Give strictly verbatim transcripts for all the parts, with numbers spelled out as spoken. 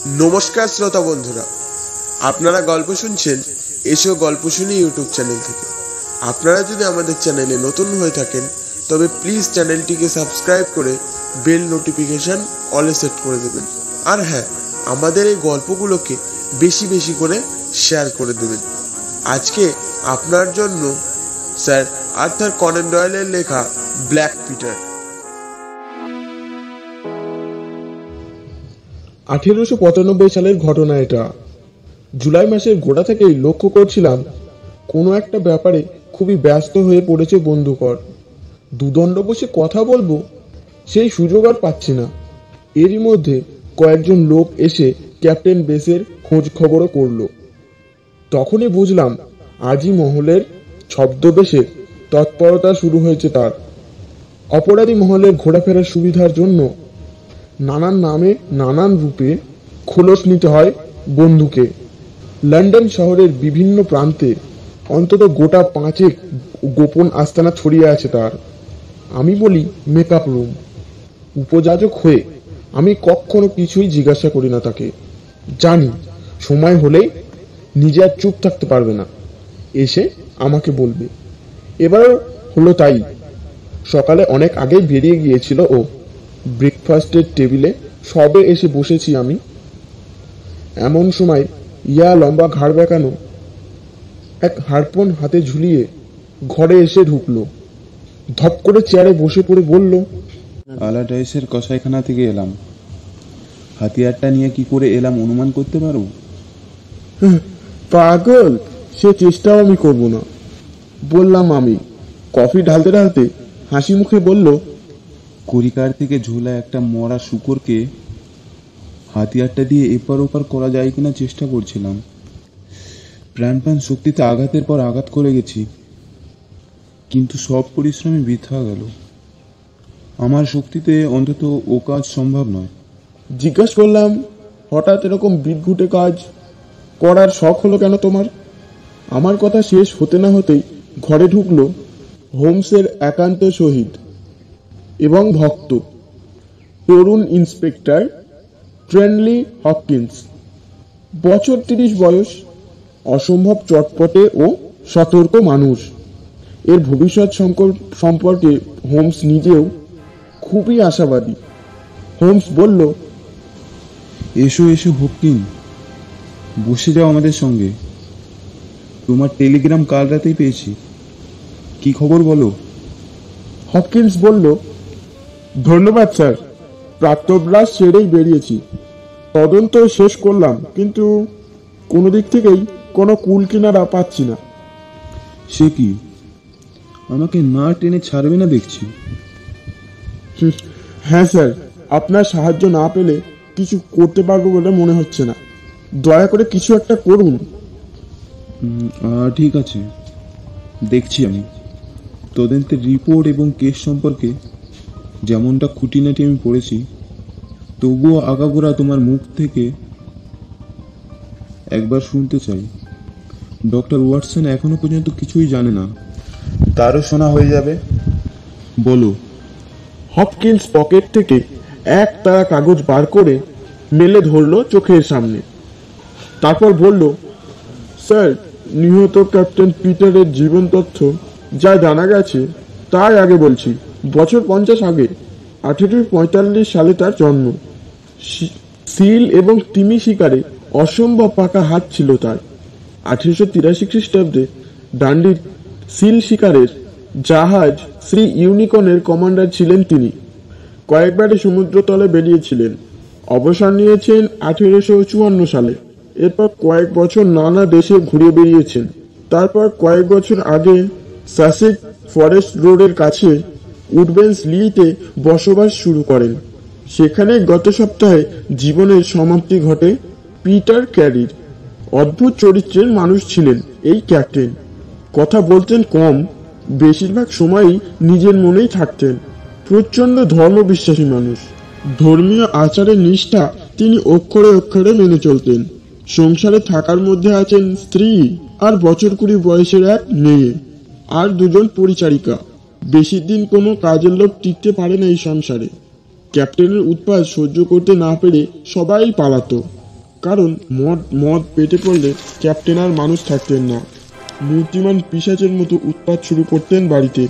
নমস্কার শ্রোতা বন্ধুরা, আপনারা গল্প শুনছেন এসো গল্প শুনি ইউটিউব চ্যানেল থেকে। আপনারা যদি আমাদের চ্যানেলে নতুন হয়ে থাকেন তবে প্লিজ চ্যানেলটিকে সাবস্ক্রাইব করে বেল নোটিফিকেশন অলে সেট করে দেবেন। আর হ্যাঁ, আমাদের এই গল্পগুলোকে বেশি বেশি করে শেয়ার করে দেবেন। আজকে আপনার জন্য স্যার আর্থার কনান ডয়েলের লেখা ব্ল্যাক পিটার। আঠেরোশো পঁচানব্বই সালের ঘটনা এটা। জুলাই মাসের গোড়া থেকেই লক্ষ্য করছিলাম কোনো একটা ব্যাপারে খুবই ব্যস্ত হয়ে পড়েছে বন্ধুকর। দুদণ্ড বসে কথা বলবো সেই সুযোগ আর পাচ্ছি না। এরই মধ্যে কয়েকজন লোক এসে ক্যাপ্টেন বেসের খোঁজ খবরও করলো। তখনই বুঝলাম আজি মহলের ছদ্মবেশে তৎপরতা শুরু হয়েছে তার। অপরাধী মহলের ঘোরাফেরার সুবিধার জন্য নানান নামে নানান রূপে খোলস নিতে হয় বন্ধুকে। লন্ডন শহরের বিভিন্ন প্রান্তে অন্তত গোটা পাঁচেক গোপন আস্তানা ছড়িয়ে আছে তার। আমি বলি মেকআপ রুম। উপযাজক হয়ে আমি কখনো কিছুই জিজ্ঞাসা করি না তাকে। জানি সময় হলেই নিজে আর চুপ থাকতে পারবে না, এসে আমাকে বলবে। এবার হলো তাই। সকালে অনেক আগে বেরিয়ে গিয়েছিল ও। ব্রেকফাস্টের টেবিলে সবে এসে বসেছি আমি। এমন সময় ইয়া লম্বা ঘাড় বেঁকানো এক হারপন হাতে ঝুলিয়ে ঘরে এসে ঢুকলো। ধপ করে চেয়ারে বসে পড়ে বলল, আলাডাইসের কসাইখানা থেকে এলাম। হাতিয়ারটা নিয়ে কি করে এলাম অনুমান করতে পারো? পাগল, সে চেষ্টাও আমি করব না, বললাম আমি। কফি ঢালতে ঢালতে হাসি মুখে বলল, করিকার থেকে ঝোলা একটা মরা শুকরকে হাতিয়ারটা দিয়ে এপার ওপার করা যায় কিনা চেষ্টা করছিলাম। প্রাণপান শক্তিতে আঘাতের পর আঘাত করে গেছি, কিন্তু সব পরিশ্রমে বৃথা গেল। আমার শক্তিতে অন্তত ও কাজ সম্ভব নয়। জিজ্ঞাস করলাম, হঠাৎ এরকম বিদঘুটে কাজ করার শখ হলো কেন তোমার? আমার কথা শেষ হতে না হতেই ঘরে ঢুকলো হোমসের একান্ত শহীদ এবং ভক্ত তরুণ ইন্সপেক্টর ট্রেনলি হপকিন্স। বছর তিরিশ বয়স, অসম্ভব চটপটে ও সতর্ক মানুষ। এর ভবিষ্যৎ সম্পর্কে হোমস নিজেও খুবই আশাবাদী। হোমস বলল, এসো এসো হপকিন, বসে যাও আমাদের সঙ্গে। তোমার টেলিগ্রাম কাল রাতেই পেয়েছি, কি খবর বলো? হপকিন্স বলল, ধন্যবাদ স্যার, প্রাতঃরাশ সেরেই বেরিয়েছি। তদন্ত শেষ করলাম, কিন্তু কোনো দিক থেকেই কোনো কুল কিনারা পাচ্ছি না। সে কি, আমাকে না টেনে ছাড়বে না দেখছি। হ্যাঁ স্যার, আপনার সাহায্য না পেলে কিছু করতে পারবো বলে মনে হচ্ছে না। দয়া করে কিছু একটা করুন। ঠিক আছে, দেখছি আমি। তদন্তের রিপোর্ট এবং কেস সম্পর্কে যেমনটা খুঁটিনাটি আমি পড়েছি, তবুও আগাগোড়া তোমার মুখ থেকে একবার শুনতে চাই। ডক্টর ওয়াটসন এখনো পর্যন্ত কিছুই জানে না, তারও শোনা হয়ে যাবে। বলো। হপকিন্স পকেট থেকে এক তারা কাগজ বার করে মেলে ধরলো চোখের সামনে। তারপর বলল, স্যার, নিহত ক্যাপ্টেন পিটারের জীবন তথ্য যা জানা গেছে তাই আগে বলছি। বছর পঞ্চাশ আগে, আঠেরোশো পঁয়তাল্লিশ সালে তার জন্ম। সিল এবং তিমি শিকারে অসম্ভব পাকা হাত ছিল তার। আঠেরোশো তিরাশি খ্রিস্টাব্দে ডান্ডির সিল শিকারের জাহাজ শ্রী ইউনিকনের কমান্ডার ছিলেন তিনি। কয়েকবারে সমুদ্রতলে বেরিয়েছিলেন। অবসর নিয়েছেন আঠেরোশো চুয়ান্ন সালে। এরপর কয়েক বছর নানা দেশে ঘুরে বেরিয়েছেন। তারপর কয়েক বছর আগে সাসেক্স ফরেস্ট রোডের কাছে উডবেন্স লিতে বসবাস শুরু করেন। সেখানে গত সপ্তাহে জীবনের সমাপ্তি ঘটে পিটার ক্যারির। অদ্ভুত চরিত্রের মানুষ ছিলেন এই ক্যাপ্টেন। কথা বলতেন কম, বেশিরভাগ সময়ই নিজের মনেই থাকতেন। প্রচণ্ড ধর্মবিশ্বাসী মানুষ। ধর্মীয় আচারের নিষ্ঠা তিনি অক্ষরে অক্ষরে মেনে চলতেন। সংসারে থাকার মধ্যে আছেন স্ত্রী আর বছর কুড়ি বয়সের এক মেয়ে আর দুজন পরিচারিকা। বেশি দিন কোনো কাজের লোক টিকতে পারে না এই সংসারে। ক্যাপ্টেনের উৎপাত সহ্য করতে না পেরে সবাই পালাতো। কারণ মদ মদ পেটে পড়লে ক্যাপ্টেন আর মানুষ থাকতেন না, মূর্তিমান পিশাচের মতো উৎপাত শুরু করতেন বাড়িতে।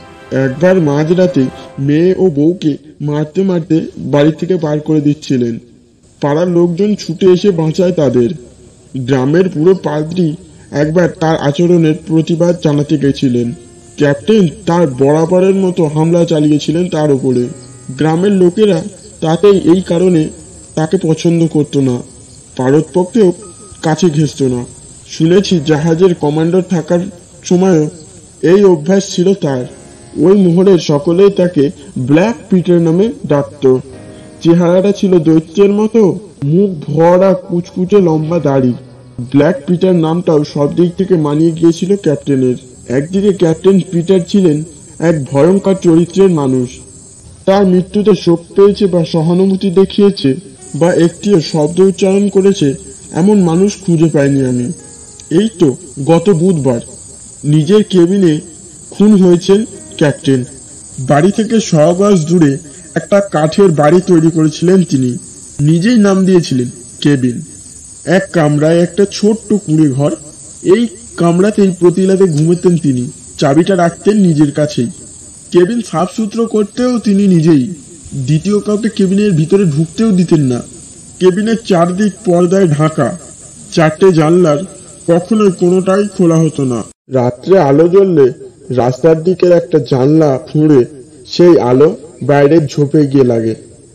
একবার মাঝরাতে মেয়ে ও বউকে মারতে মারতে বাড়ি থেকে বার করে দিচ্ছিলেন। পাড়ার লোকজন ছুটে এসে বাঁচায় তাদের। গ্রামের পুরো পাদ্রী একবার তার আচরণের প্রতিবাদ জানাতে গেছিলেন। ক্যাপ্টেন তার বরাবরের মতো হামলা চালিয়েছিলেন তার উপরে। গ্রামের লোকেরা তাতেই এই কারণে তাকে পছন্দ করত না, পারতপক্ষেও কাছে ঘেঁষত না। শুনেছি জাহাজের কমান্ডার থাকার সময়ও এই অভ্যাস ছিল তার। ওই মোহরের সকলেই তাকে ব্ল্যাক পিটার নামে ডাকত। চেহারাটা ছিল দৈত্যের মতো, মুখ ভরা কুচকুচে লম্বা দাড়ি। ব্ল্যাক পিটার নামটাও সব দিক থেকে মানিয়ে গিয়েছিল ক্যাপ্টেনের। একদিকে ক্যাপ্টেন পিটার ছিলেন এক ভয়ঙ্কর চরিত্রের মানুষ। তার মৃত্যুতে শোক পেয়েছে বা সহানুভূতি দেখিয়েছে বা একটিও শব্দ উচ্চারণ করেছে এমন মানুষ খুঁজে পাইনি আমি। এই তো গত বুধবার নিজের কেবিনে খুন হয়েছেন ক্যাপ্টেন। বাড়ি থেকে শো গজ দূরে একটা কাঠের বাড়ি তৈরি করেছিলেন তিনি, নিজেই নাম দিয়েছিলেন কেবিন। এক কামরায় একটা ছোট্ট কুঁড়ে ঘর। এই কামরাতেই প্রতি রাতে ঘুমোতেন তিনি, চাবিটা রাখতেন নিজের কাছেই। কেবিন সাফ সুতরো করতেও তিনি নিজেই, দ্বিতীয় কাউকে কেবিনের ভিতরে ঢুকতেও দিতেন না। কেবিনের চারদিক পর্দায় ঢাকা, চারটে জানলার কখনোই কোনোটাই খোলা হতো না। রাত্রে আলো জ্বললে রাস্তার দিকের একটা জানলা খুঁড়ে সেই আলো বাইরের ঝোপে গিয়ে লাগে।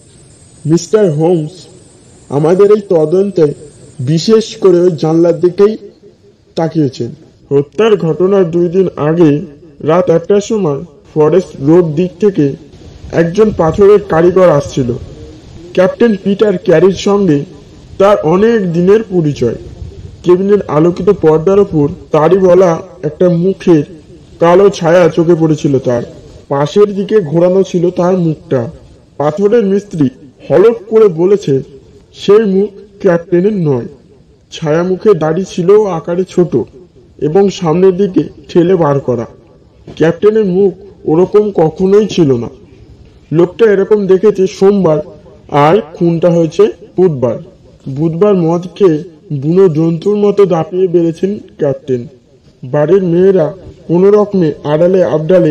মিস্টার হোমস আমাদের এই তদন্তে বিশেষ করে ওই জানলার দিকেই তাকিয়েছেন। হত্যার ঘটনার দুই দিন আগে রাত একটার সময় ফরেস্ট রোড দিক থেকে একজন পাথরের কারিগর আসছিল। ক্যাপ্টেন পিটার ক্যারির সঙ্গে তার অনেক দিনের পরিচয়। কেবিনের আলোকিত পর্দার ওপর তারই বলা একটা মুখের কালো ছায়া চোখে পড়েছিল। তার পাশের দিকে ঘোরানো ছিল তার মুখটা। পাথরের মিস্ত্রি হলফ করে বলেছে সেই মুখ ক্যাপ্টেনের নয়। ছায়া মুখে দাড়ি ছিল আকারে ছোট এবং সামনের দিকে ঠেলে বার করা। ক্যাপ্টেনের মুখ ওরকম কখনোই ছিল না। লোকটা এরকম দেখেছে সোমবার আর খুনটা হয়েছে বুধবার। বুধবার মদ খেয়ে বুনো জন্তুর মতো দাপিয়ে বেড়েছেন ক্যাপ্টেন। বাড়ির মেয়েরা কোনো রকমে আড়ালে আবডালে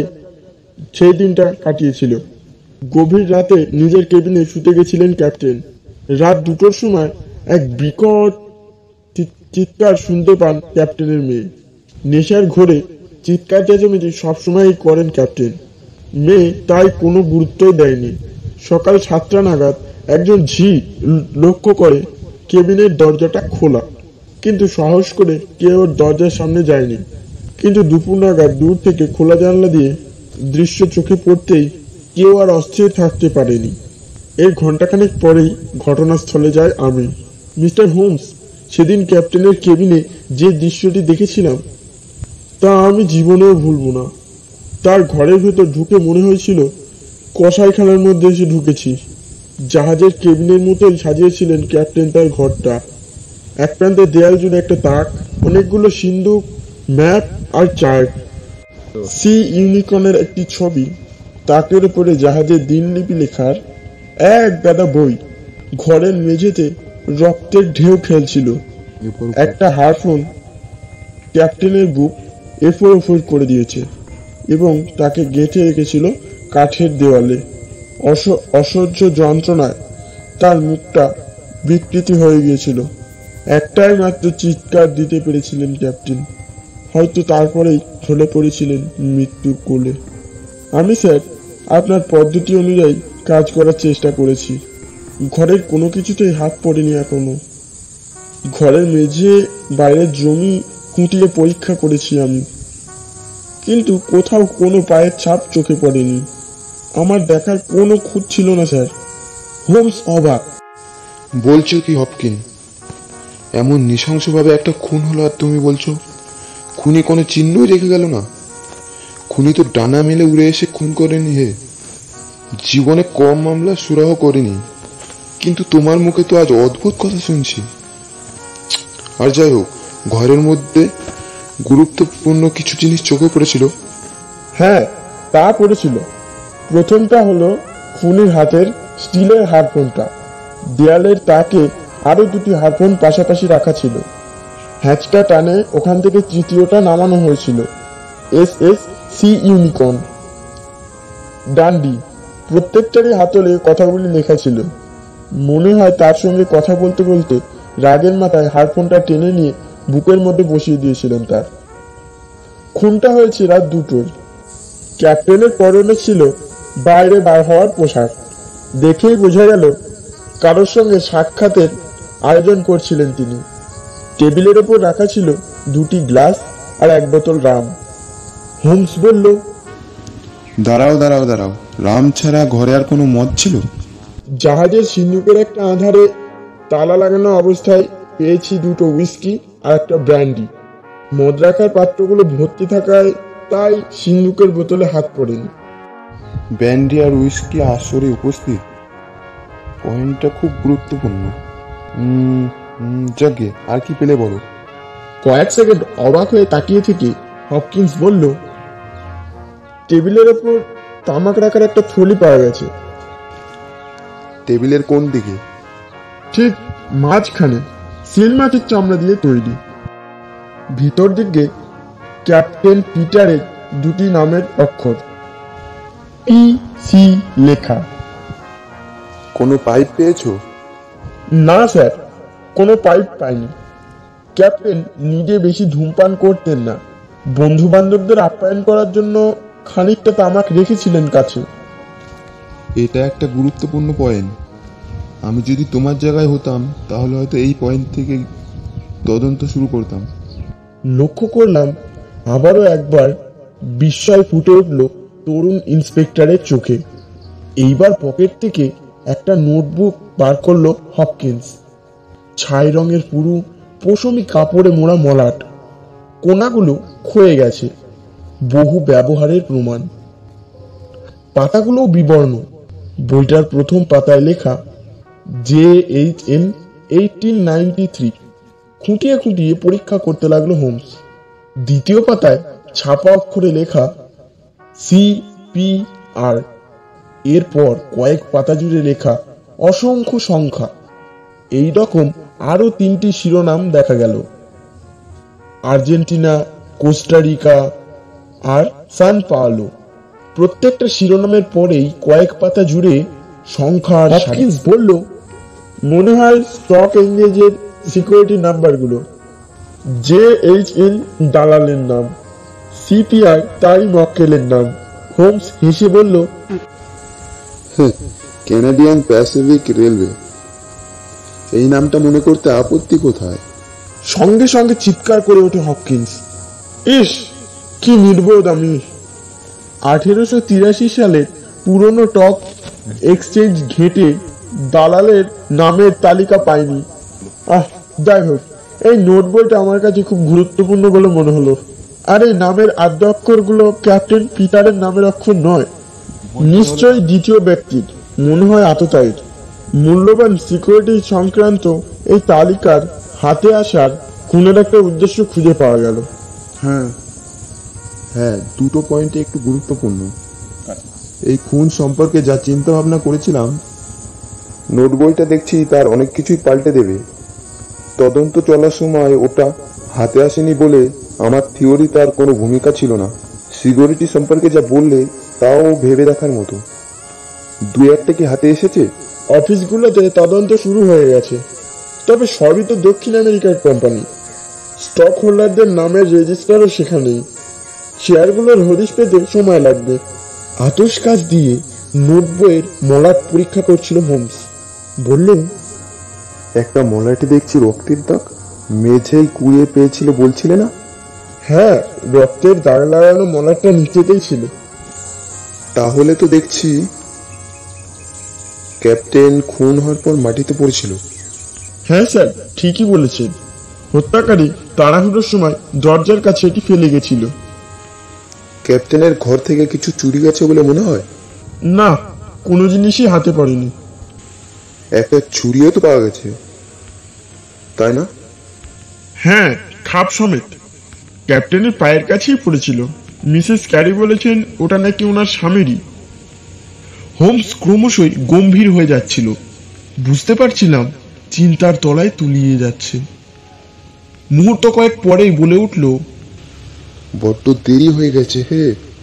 সেই দিনটা কাটিয়েছিল। গভীর রাতে নিজের কেবিনে শুতে গেছিলেন ক্যাপ্টেন। রাত দুটোর সময় এক বিকট চিৎকার শুনতে পান ক্যাপ্টেনের মেয়ে। নেশার ঘোরে চিৎকার চেঁচামেচি সবসময়ই করেন ক্যাপ্টেন। মেয়ে তাই কোনো গুরুত্বই দেয়নি। সকাল সাতটা নাগাদ একজন ঝি লক্ষ্য করে কেবিনের দরজাটা খোলা, কিন্তু সাহস করে কেউ ওর দরজার সামনে যায়নি। কিন্তু দুপুর নাগাদ দূর থেকে খোলা জানলা দিয়ে দৃশ্য চোখে পড়তেই কেউ আর অস্থির থাকতে পারেনি। এর ঘন্টাখানেক পরেই ঘটনাস্থলে যায় আমি। মিস্টার হোমস সেদিন ক্যাপ্টেনের কেবিনে যে দৃশ্যটি দেখেছিলাম তা আমি জীবনেও ভুলব না। তার ঘরের ভেতর ঢুকে মনে হয়েছিল কসাইখানার মধ্যে এসে ঢুকেছি। জাহাজের কেবিনের মতোই সাজিয়েছিলেন ক্যাপ্টেন তার ঘরটা। এক প্রান্তে দেয়াল জুড়ে একটা তাক, অনেকগুলো সিন্দুক, ম্যাপ আর চার্ট, সি ইউনিকর্নের একটি ছবি, তাকের উপরে জাহাজের দিনলিপি লেখার এক গাদা বই। ঘরের মেঝেতে রক্তের ঢেউ খেলছিল। একটা হারফোন ক্যাপ্টেনের বুক এফোর ওফোর করে দিয়েছে এবং তাকে গেঁথে রেখেছিল কাঠের দেওয়ালে। অসহ্য যন্ত্রণায় তার মুখটা বিকৃতি হয়ে গিয়েছিল। একটাই মাত্র চিৎকার দিতে পেরেছিলেন ক্যাপ্টেন। হয়তো তারপরেই ঢলে পড়েছিলেন মৃত্যুর কোলে। আমি স্যার আপনার পদ্ধতি অনুযায়ী কাজ করার চেষ্টা করেছি। ঘরের কোনো কিছুতেই হাত পড়েনি এখনো। ঘরের মেঝে, বাইরের জমি খুঁটিয়ে পরীক্ষা করেছি আমি, কিন্তু কোথাও কোনো পায়ের ছাপ চোখে পড়েনি। আমার দেখার কোনো খুঁত ছিল না স্যার। হোমস অবাক। বলছো কি হপকিন? এমন নৃশংসভাবে একটা খুন হলো আর তুমি বলছো খুনি কোনো চিহ্নই রেখে গেল না? খুনি তো ডানা মেলে উড়ে এসে খুন করেনি। হে, জীবনে কম মামলা সুরাহ করেনি, কিন্তু তোমার মুখে তো আজ অদ্ভুত কথা শুনছি। আর যাই হোক, ঘরের মধ্যে গুরুত্বপূর্ণ কিছু জিনিস চোখে পড়েছিল। হ্যাঁ, তা পড়েছিল। প্রথমটা হলো খুনির হাতের স্টিলের হারফোনটা। দেয়ালের তাকে আরো দুটি হারফোন পাশাপাশি রাখা ছিল। হ্যাচটা টানে ওখান থেকে তৃতীয়টা নামানো হয়েছিল, S S C unicorn. Dundee, প্রত্যেকটারই হাতলে কথাগুলি লেখা ছিল। মনে হয় তার সঙ্গে কথা বলতে বলতে রাগের মাথায় হারফোনটা টেনে নিয়ে বুকের মধ্যে বসিয়ে দিয়েছিলেন তার। খুনটা হয়েছে রাত দুটোয়। ক্যাপ্টেনের পরনে ছিল বাইরে বার হওয়ার পোশাক। দেখেই বোঝা গেল কারোর সঙ্গে সাক্ষাতের আয়োজন করছিলেন তিনি। টেবিলের ওপর রাখা ছিল দুটি গ্লাস আর এক বোতল রাম। হোমস বলল, দাঁড়াও দাঁড়াও দাঁড়াও, রাম ছাড়া ঘরে আর কোনো মদ ছিল? জাহাজের সিন্ধুকের একটা আধারে তালা লাগানো অবস্থায় পেয়েছি দুটো উইস্কি আর একটা ব্র্যান্ডি। মদ রাখার পাত্রগুলো ভর্তি থাকায় তাই সিন্ধুকের বোতলে হাত পড়েনি। ব্যান্ডি আর উইস্কি আসরে উপস্থিত, পয়েন্টটা খুব গুরুত্বপূর্ণ। উম, উম, যাকে আর কি পেলে বলো। কয়েক সেকেন্ড অবাক হয়ে তাকিয়ে থেকে হপকিন্স বলল, টেবিলের ওপর তামাক রাখার একটা থলি পাওয়া গেছে। টেবিলের কোন দিকে? ঠিক মাঝখানে, সিল মাটির চামড়া দিয়ে তৈরি। ভিতর দিকে ক্যাপ্টেন পিটারের দুটি নামের অক্ষর পি সি লেখা। কোনো পাইপ পেয়েছো? না স্যার, কোনো পাইপ পাইনি। ক্যাপ্টেন নিজে বেশি ধূমপান করতেন না। বন্ধু বান্ধবদের আপ্যায়ন করার জন্য খানিকটা তামাক রেখেছিলেন কাছে। এটা একটা গুরুত্বপূর্ণ পয়েন্ট। আমি যদি তোমার জায়গায় হতাম তাহলে হয়তো এই পয়েন্ট থেকে তদন্ত শুরু করতাম। লক্ষ্য করলাম আবারও একবার বিস্ময় ফুটে উঠল তরুণ ইন্সপেক্টরের চোখে। এইবার পকেট থেকে একটা নোটবুক বার করলো হপকিন্স। ছাই রঙের পুরু পশমি কাপড়ে মোড়া মলাট, কোনাগুলো ক্ষয়ে গেছে, বহু ব্যবহারের প্রমাণ। পাতাগুলোও বিবর্ণ। বইটার প্রথম পাতায় লেখা J H N eighteen ninety three. খুঁটিয়ে খুঁটিয়ে পরীক্ষা করতে লাগলো হোমস। দ্বিতীয় পাতায় ছাপা অক্ষরে লেখা সি পি আর। এরপর কয়েক পাতা জুড়ে লেখা অসংখ্য সংখ্যা। এই রকম আরো তিনটি শিরোনাম দেখা গেল, Argentina, Costa Rica Sao Paulo. প্রত্যেকটা শিরোনামের পরেই কয়েক পাতা জুড়ে সংখ্যা। হপকিন্স বলল, মনে হয় স্টক এক্সচেঞ্জের সিকিউরিটি নাম্বারগুলো। জে এইচ এন দালালের নাম, সিপিআই তারই মক্কেলের নাম। হোমস হেসে বলল, ক্যানাডিয়ান প্যাসিফিক রেলওয়ে, এই নামটা মনে করতে আপত্তি কোথায়? সঙ্গে সঙ্গে চিৎকার করে ওঠে হপকিন্স, ইস কি নির্বোধ আমি! আঠেরোশো তিরাশি সালে পুরনো টক এক্সচেঞ্জ ঘেটে দালালের নামের তালিকা পাইনি। আহ যাই হোক, এই নোট বইটা আমার কাছে খুব গুরুত্বপূর্ণ বলে মনে হলো। আর এই নামের আদ্য অক্ষরগুলো ক্যাপ্টেন পিটারের নামের অক্ষর নয়, নিশ্চয়ই দ্বিতীয় ব্যক্তির, মনে হয় আততায়ীর। মূল্যবান সিকিউরিটি সংক্রান্ত এই তালিকার হাতে আসার খুনের একটা উদ্দেশ্য খুঁজে পাওয়া গেল। হ্যাঁ হ্যাঁ দুটো পয়েন্টে একটু গুরুত্বপূর্ণ। এই খুন সম্পর্কে যা চিন্তা ভাবনা করেছিলাম, নোট বইটা দেখছি তার অনেক কিছুই পাল্টে দেবে। তদন্ত চলার সময় ওটা হাতে আসেনি বলে আমার থিওরি তার কোনো ভূমিকা ছিল না। সিকিউরিটি সম্পর্কে যা বললে তাও ভেবে দেখার মতো। দু একটা কি হাতে এসেছে? অফিসগুলোতে তদন্ত শুরু হয়ে গেছে, তবে সবই তো দক্ষিণ আমেরিকার কোম্পানি। স্টক হোল্ডারদের নামের রেজিস্টারও সেখানেই। শেয়ারগুলোর হদিশ পেতে সময় লাগবে। আতস কাজ দিয়ে নোট বইয়ের মলাট পরীক্ষা করছিল হোমস। বললেন, একটা মলাটে দেখছি রক্তের দাগ, মেঝেই কুড়িয়ে পেয়েছিল বলছিলে না? হ্যাঁ, রক্তের দাগ লাগানো মলাটটা নিচেতেই ছিল। তাহলে তো দেখছি ক্যাপ্টেন খুন হওয়ার পর মাটিতে পড়েছিল। হ্যাঁ স্যার, ঠিকই বলেছেন। হত্যাকারী তাড়াহুড়োর সময় দরজার কাছে এটি ফেলে গেছিল। ক্যাপ্টেনের ঘর থেকে কিছু চুরি গেছে বলে মনে হয়? না, কোনো জিনিসই হাতে পড়েনি। একটা ছুরিও তো পাওয়া গেছে, তাই না? হ্যাঁ, খাপ সমেত। ক্যাপ্টেনের পায়ের কাছেই পড়েছিল। মিসেস ক্যারি বলেছেন ওটা নাকি ওনার স্বামীরই। হোমস ক্রমশই গম্ভীর হয়ে যাচ্ছিল। বুঝতে পারছিলাম চিন্তার তলায় তুলিয়ে যাচ্ছে। মুহূর্ত কয়েক পরেই বলে উঠল, বড্ড দেরি হয়ে গেছে হে,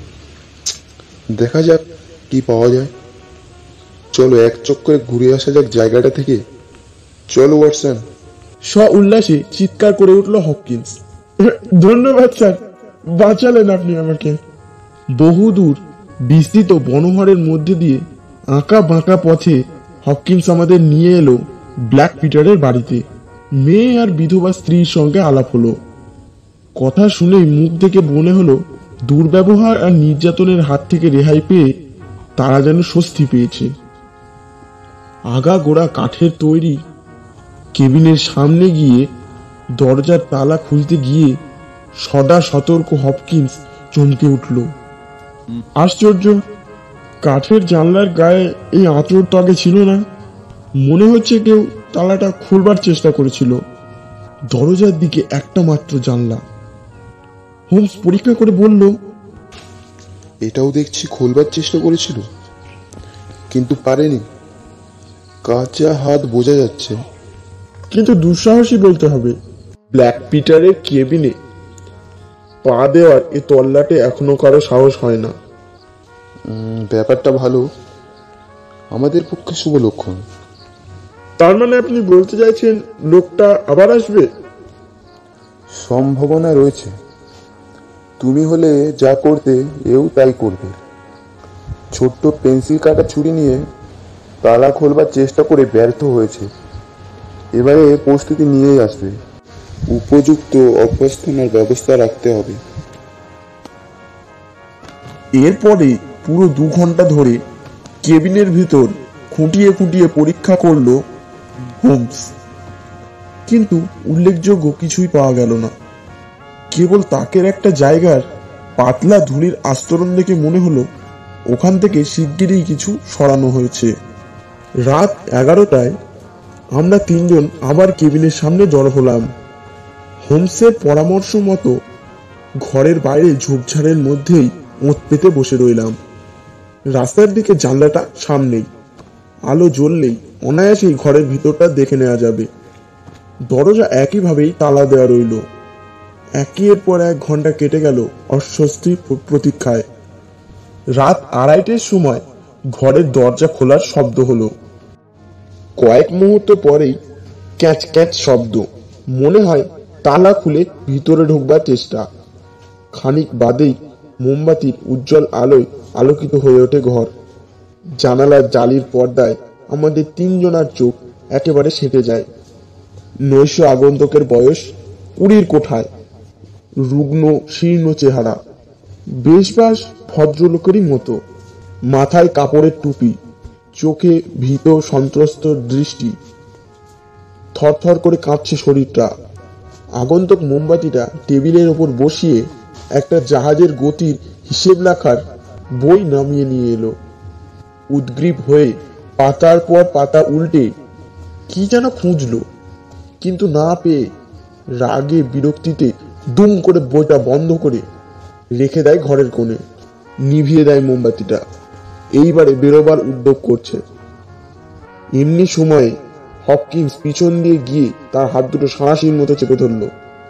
দেখা যাক কি পাওয়া যায়। চলো এক চক্করে ঘুরে আসা যাক জায়গাটা থেকে। চলো ওয়াটসন। স্ব উল্লাসে চিৎকার করে উঠল হপকিন্স। ধন্যবাদ স্যার, বাঁচালেন আপনি আমাকে। বহুদূর বিস্তৃত বনহারের মধ্যে দিয়ে আঁকা বাঁকা পথে হপকিন্স আমাদের নিয়ে এলো ব্ল্যাক পিটারের বাড়িতে। মেয়ে আর বিধবা স্ত্রীর সঙ্গে আলাপ হলো। কথা শুনেই মুখ দেখে মনে হলো দুর্ব্যবহার আর নির্যাতনের হাত থেকে রেহাই পেয়ে তারা যেন স্বস্তি পেয়েছে। আগা গোড়া কাঠের তৈরি কেবিনের সামনে গিয়ে দরজার তালা খুলতে গিয়ে সদা সতর্ক হপকিন্স চমকে উঠল। আশ্চর্য, কাঠের জানলার গায়ে এই আঁচড় তো আগে ছিল না। মনে হচ্ছে কেউ তালাটা খুলবার চেষ্টা করেছিল। দরজার দিকে একটা মাত্র জানলা। হোমস পরীক্ষা করে বলল, এটাও দেখছি খোলবার চেষ্টা করেছিল, কিন্তু পারেনি। কাঁচা হাত বোঝা যাচ্ছে। কিন্তু দুঃসাহসী বলতে হবে। ব্ল্যাক পিটারের কেবিনে পা দেওয়ার এ তল্লাটে এখনো কারো সাহস হয় না। উম, ব্যাপারটা ভালো, আমাদের পক্ষে শুভ লক্ষণ। তার মানে আপনি বলতে চাইছেন লোকটা আবার আসবে? সম্ভাবনা রয়েছে। তুমি হলে যা করতে এও তাই করবে। ছোট্ট পেন্সিল কাটা ছুরি নিয়ে তালা খোলবার চেষ্টা করে ব্যর্থ হয়েছে। এবারে প্রস্তুতি নিয়েই আসবে। উপযুক্ত অভ্যর্থনার ব্যবস্থা রাখতে হবে। এরপরে পুরো দু ঘন্টা ধরে কেবিনের ভিতর খুঁটিয়ে খুঁটিয়ে পরীক্ষা করলো হোমস, কিন্তু উল্লেখযোগ্য কিছুই পাওয়া গেল না। কেবল তাকের একটা জায়গার পাতলা ধুলির আস্তরণ দেখে মনে হলো ওখান থেকে শিগগিরই কিছু সরানো হয়েছে। রাত এগারোটায় আমরা তিনজন আবার কেবিনের সামনে জড়ো হলাম। হোমসের পরামর্শ মতো ঘরের বাইরে ঝোপঝাড়ের মধ্যেই ওঁত পেতে বসে রইলাম। রাস্তার দিকে জানলাটা সামনেই, আলো জ্বললেই অনায়াসেই ঘরের ভিতরটা দেখে নেওয়া যাবে। দরজা একইভাবেই তালা দেওয়া রইল। একের পর এক ঘন্টা কেটে গেল অস্বস্তির প্রতীক্ষায়। রাত আড়াইটের সময় ঘরের দরজা খোলার শব্দ হলো। কয়েক মুহূর্ত পরেই ক্যাচ ক্যাচ শব্দ। মনে হয় তালা খুলে ভিতরে ঢুকবার চেষ্টা। খানিক বাদেই মোমবাতির উজ্জ্বল আলোয় আলোকিত হয়ে ওঠে ঘর। জানালার জালির পর্দায় আমাদের তিনজনার চোখ একেবারে সেঁটে যায়। নৈশ আগন্তুকের বয়স কুড়ির কোঠায়, রুগ্ন শীর্ণ চেহারা, বেশবাস ভদ্রলোকেরই মতো। মাথায় কাপড়ের টুপি, চোখে ভীত সন্ত্রস্ত দৃষ্টি, থরথর করে কাঁপছে শরীরটা। আগন্তুক মোমবাতিটা টেবিলের ওপর বসিয়ে একটা জাহাজের গতির হিসেব রাখার বই নামিয়ে নিয়ে এলো। উদ্গ্রীব হয়ে পাতার পর পাতা উল্টে কি যেন খুঁজলো, কিন্তু না পেয়ে রাগে বিরক্তিতে দুম করে বইটা বন্ধ করে রেখে দেয় ঘরের কোণে। নিভিয়ে দেয় মোমবাতিটা। এইবারে বেরোবার উদ্যোগ করছে। এমনি সময়ে হপকিন্স পিছন দিয়ে গিয়ে তার হাত দুটো সাঁড়াশির মতো চেপে ধরল।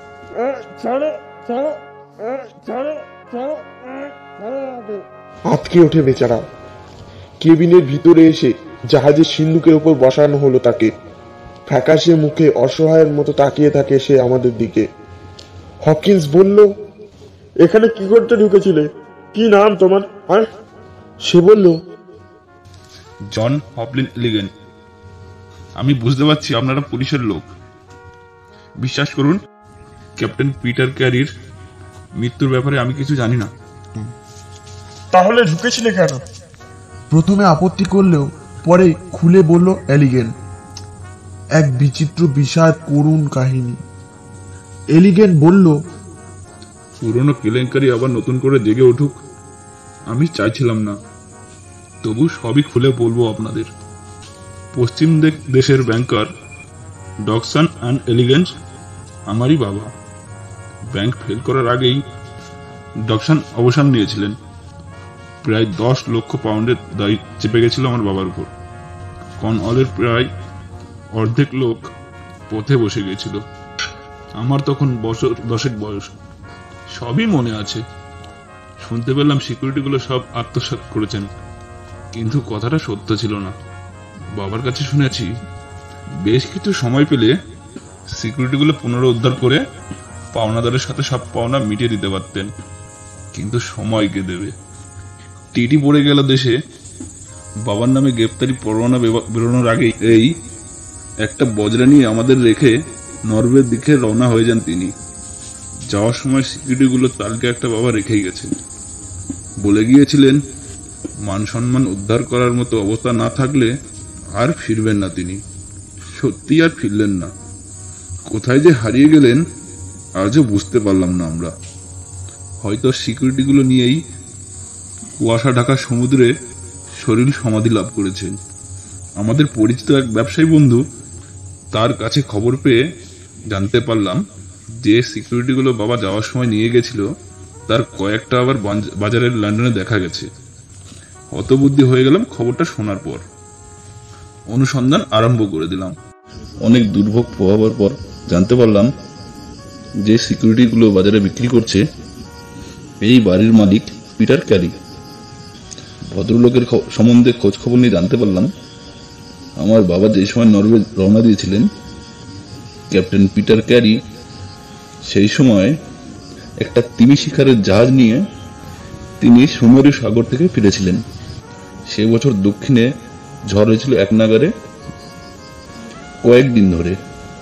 আটকে ওঠে বেচারা। কেবিনের ভিতরে এসে জাহাজের সিন্ধুকের উপর বসানো হলো তাকে। ফ্যাকাশে মুখে অসহায়ের মতো তাকিয়ে থাকে সে আমাদের দিকে। হপকিন্স বলল, এখানে কি করতে ঢুকেছিলে? কি নাম তোমার? হ্যাঁ, সে বলল, জন হপলিন এলিগেন। আমি বুঝতে পারছি আপনারা পুলিশের লোক। বিশ্বাস করুন, ক্যাপ্টেন পিটার ক্যারির মৃত্যুর ব্যাপারে আমি কিছু জানি না। তাহলে ঢুকেছিলে কেন? প্রথমে আপত্তি করলেও পরে খুলে বলল এলিগেন। এক বিচিত্র বিষাদ করুণ কাহিনী। এলিগেন বলল, পুরনো কেলেঙ্কারি আবার নতুন করে জেগে উঠুক আমি চাইছিলাম না, তবু সবই খুলে বলবো আপনাদের। পশ্চিম দেশের ব্যাংকার ডকসন অ্যান্ড এলিগেন্স আমারই বাবা। ব্যাংক ফেল করার আগেই ডকসন অবসর নিয়েছিলেন। প্রায় দশ লক্ষ পাউন্ডের দায় চেপে গেছিল আমার বাবার উপর। কর্নওয়ালের প্রায় অর্ধেক লোক পথে বসে গেছিল। আমার তখন বছর দশেক বয়স, সবই মনে আছে। শুনতে পেলাম সিকিউরিটিগুলো সব আত্মসাৎ করেছেন, কিন্তু কথাটা সত্য ছিল না। বাবার কাছে শুনেছি বেশ কিছু সময় পেলে সিকিউরিটিগুলো পুনরুদ্ধার করে পাওনাদারের সাথে সব পাওনা মিটিয়ে দিতে পারতেন, কিন্তু সময় কে দেবে। টিটি পড়ে গেল দেশে। বাবার নামে গ্রেপ্তারি পরোয়ানা বেরোনোর আগেই এই একটা বজরা নিয়ে আমাদের রেখে নরওয়ের দিকে রওনা হয়ে যান তিনি। যাওয়ার সময় সিকিউরিটিগুলো তালকে একটা বাবা রেখেই গেছেন, বলে গিয়েছিলেন মান সম্মান উদ্ধার করার মতো অবস্থা না থাকলে আর ফিরবেন না তিনি। সত্যি আর ফিরলেন না। কোথায় যে হারিয়ে গেলেন আজও বুঝতে পারলাম না আমরা। হয়তো সিকিউরিটিগুলো নিয়েই কুয়াশা ঢাকা সমুদ্রে শরীর সমাধি লাভ করেছেন। আমাদের পরিচিত এক ব্যবসায়ী বন্ধু, তার কাছে খবর পেয়ে জানতে পারলাম যে সিকিউরিটিগুলো বাবা যাওয়ার সময় নিয়ে গেছিল তার কয়েকটা আবার বাজারের লন্ডনে দেখা গেছে। হতবুদ্ধি হয়ে গেলাম খবরটা শোনার পর। অনুসন্ধান আরম্ভ করে দিলাম। অনেক দুর্ভোগ পোহাবার পর জানতে পারলাম যে সিকিউরিটিগুলো বাজারে বিক্রি করছে এই বাড়ির মালিক পিটার ক্যারি। ভদ্রলোকের সম্বন্ধে খোঁজ খবর নিয়ে জানতে পারলাম আমার বাবা যে সময় নরওয়ে রওনা দিয়েছিলেন, ক্যাপ্টেন পিটার ক্যারি সেই সময় একটা তিমি শিকারের জাহাজ নিয়ে তিনি সুমেরু সাগর থেকে ফিরেছিলেন। সে বছর দক্ষিণে ঝড় হয়েছিল এক নাগারে কয়েকদিন ধরে।